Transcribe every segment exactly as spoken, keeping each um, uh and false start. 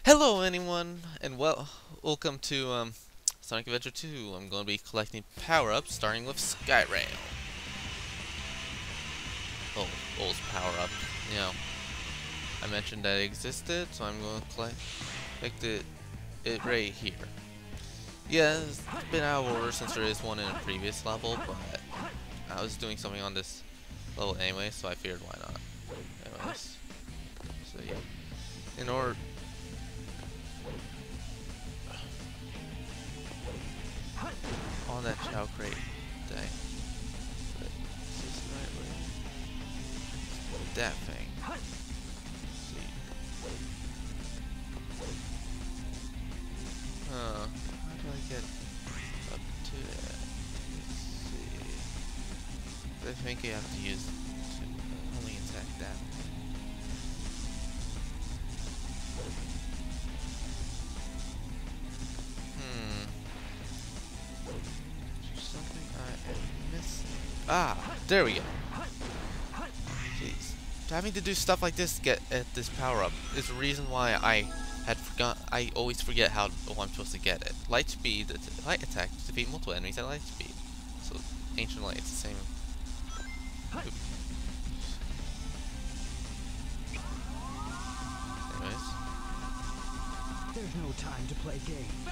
Hello, anyone, and well, welcome to um, Sonic Adventure two. I'm going to be collecting power-ups, starting with Skyrail. Oh, old power-up. You know, I mentioned that it existed, so I'm going to collect, collect it, it right here. Yeah, it's been out of order since there is one in a previous level, but I was doing something on this level anyway, so I figured why not. Anyways, so yeah, in order. On that Chao crate thing. But is this the right way? That thing. Let's see. Huh. How do I get up to that? Let's see. I think you have to use to only attack that. Ah, there we go. Jeez. Having to do stuff like this to get at this power-up is the reason why I had forgot. I always forget how oh, I'm supposed to get it. Light speed, light attack to defeat multiple enemies at light speed. So, ancient light, it's the same. Oop. Anyways. There's no time to play games.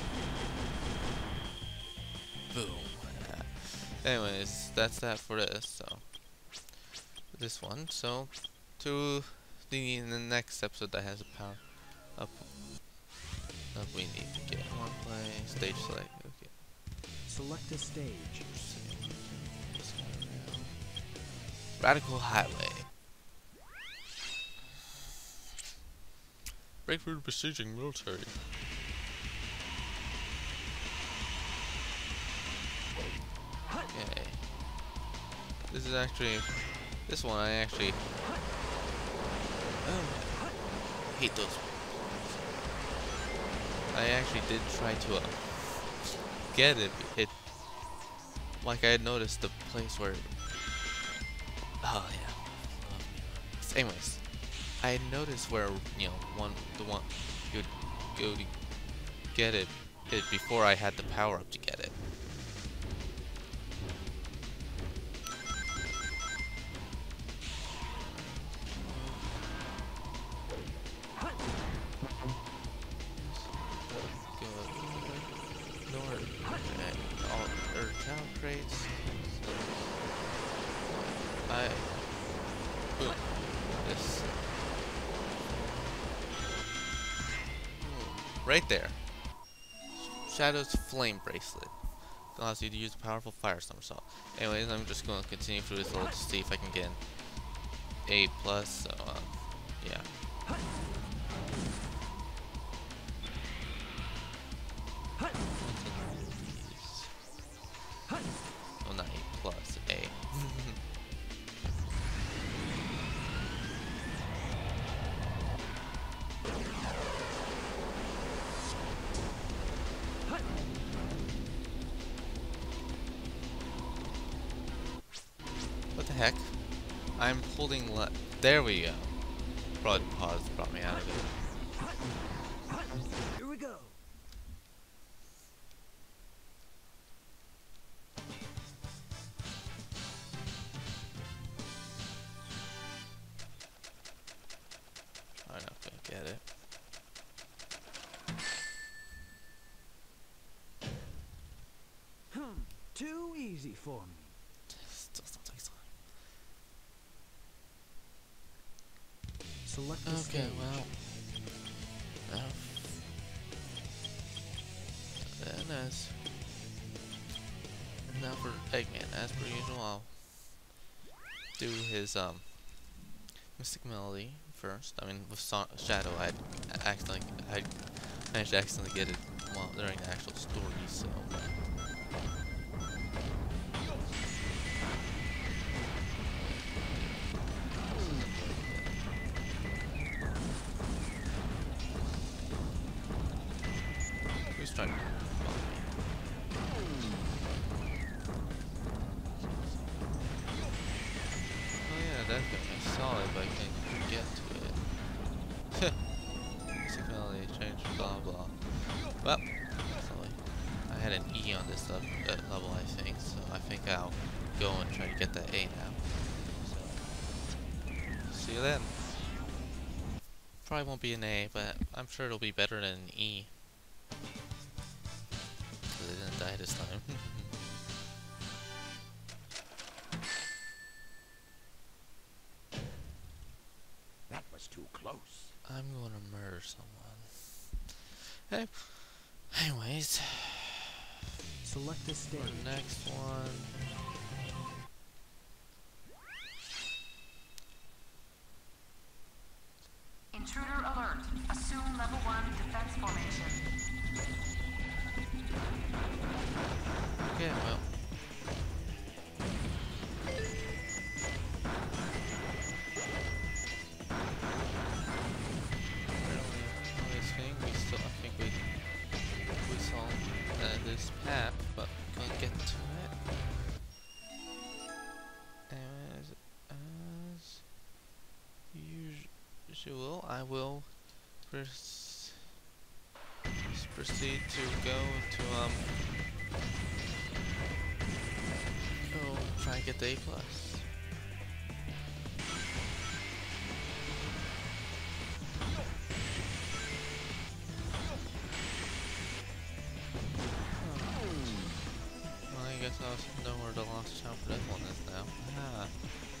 Boom. Anyways, that's that for this, so this one, so to the in the next episode that has a power up up we need to get one play, stage select, okay. Select a stage. Radical Highway. Breakthrough besieging military. Okay. This is actually, this one I actually, oh, I hate those. I actually did try to uh, get it, it, like I had noticed the place where, oh yeah. Anyways, I had noticed where, you know, one, the one, you would go to get it, it before I had the power up to get it. Crates. I boom this boom. Right there. Shadow's flame bracelet allows you to use a powerful fire somersault. Anyways, I'm just going to continue through this level to see if I can get an A plus. So uh, yeah. Oh, not A plus, A. What the heck? I'm holding left. There we go. Broad pause brought me out of it. Here we go. I'm not gonna get it. Hmm. Too easy for me. Still still takes Select a time. stage. Okay, well. Well. Then as now for Eggman, as per usual, I'll do his um Mystic Melody first. I mean, with so Shadow, I'd accidentally, I managed to accidentally get it while during the actual story, so. Who's trying to follow me? Oh yeah, that thing. I saw it, but I can't get to it. Music melody. Well, so I had an E on this level, uh, level, I think, so I think I'll go and try to get that A now. So, see you then. Probably won't be an A, but I'm sure it'll be better than an E. Because I didn't die this time. That was too close. I'm gonna murder someone. Hey, anyways, Select a stage. for the next one. Intruder alert. Assume level one defense formation. Okay, well. This thing, we still, I think we, we saw uh, this path, but couldn't get to it. As, as usual, I will pres proceed to go to, um, go try and get the A plus. I guess I was know where the lost child for this one is now. Ah.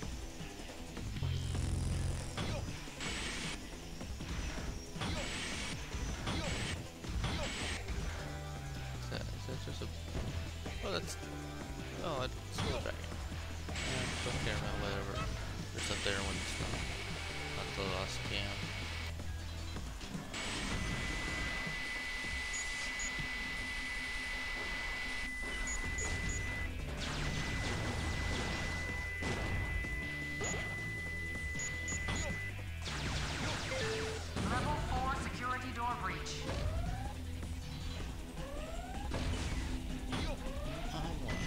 Is that, is that just a... Oh, that's... Oh, it's still a dragon. I don't care about whatever there's up there when it's not, not the lost game. Level four security door breach. I wonder.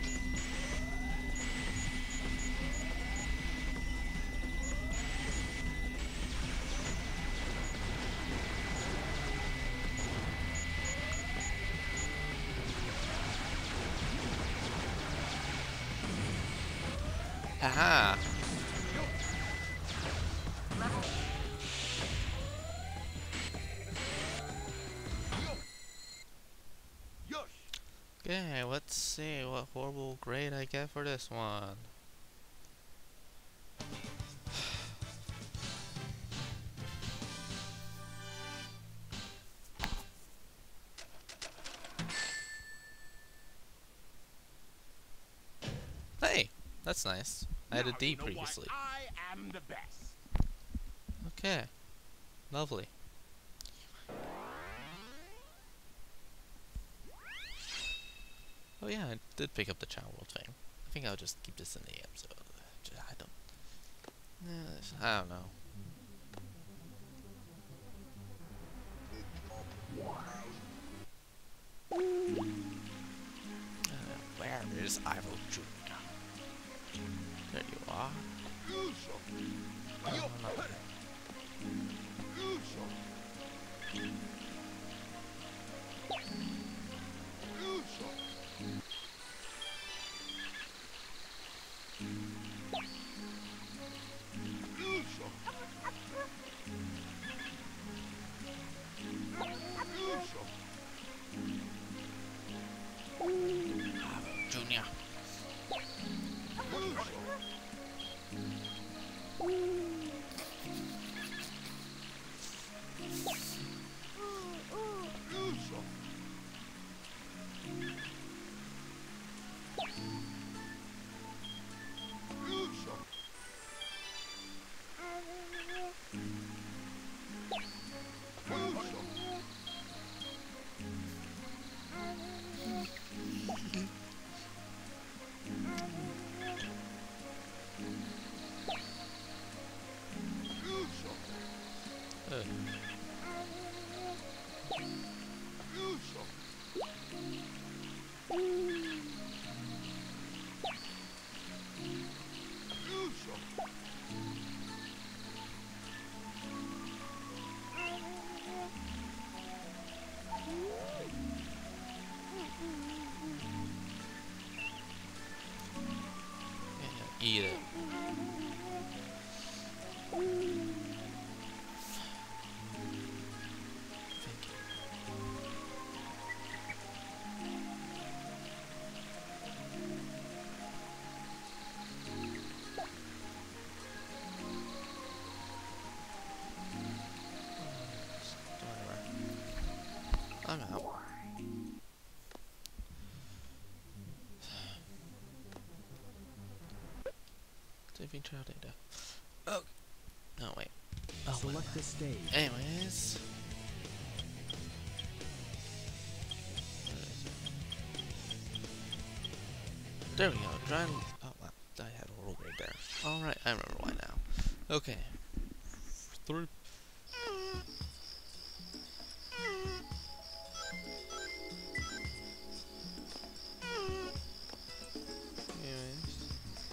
Haha! Level Okay, let's see what horrible grade I get for this one. Hey, that's nice. I had a Now D you know why previously. I am the best. Okay, lovely. Oh yeah, I did pick up the Chao World thing. I think I'll just keep this in the episode. Ju- I don't... Uh, I don't know. Uh, where is Ivo Junior? There you are. Oh, not there. Junior. Uh. I'm out. Saving trial data. Oh. No, wait. Oh, Select the stage. anyways. There we go. Try and... Oh, wow. I had a roll right there. Alright, I remember why now. Okay. Three. Anyways.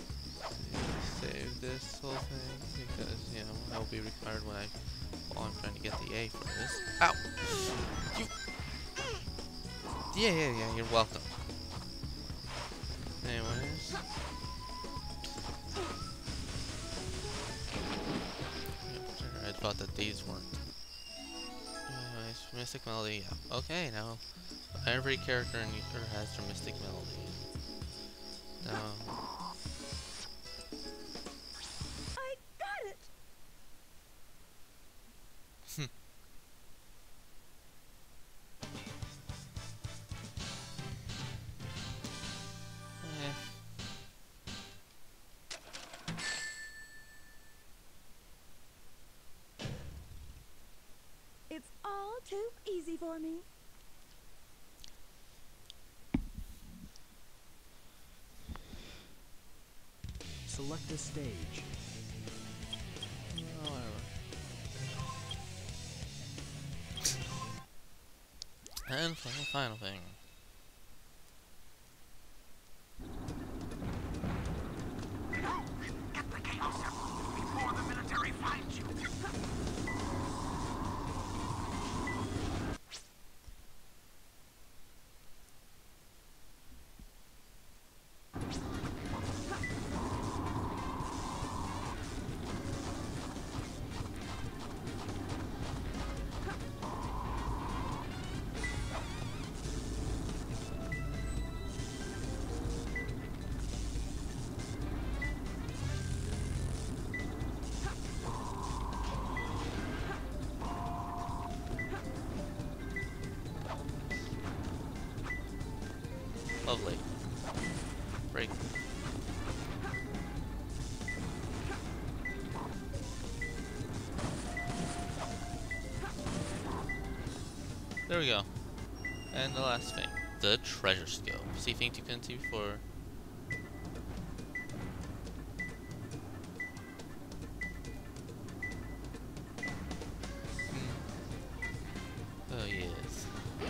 Save this whole thing because, you know, that'll be required when I... while I'm trying to get the A for this. Ow! You... Yeah, yeah, yeah, you're welcome. Anyways. I thought that these weren't. Anyways, Mystic Melody, yeah. Okay, now every character in Ether has their Mystic Melody. Now. I got it! Eh. It's all too easy for me. Select the stage. Whatever. And for the final thing. Get the chaos out before the military finds you. Lovely. Break. There we go. And the last thing. The treasure scope. See things you couldn't see before. Hmm. Oh yes.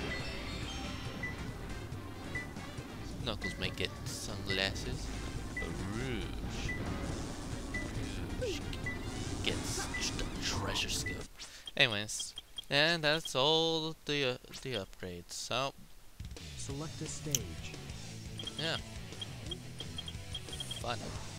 Knuckles may get sunglasses. Rouge. Rouge gets the treasure scope. Anyways, and that's all the uh, the upgrades. So Select the stage. yeah, fun.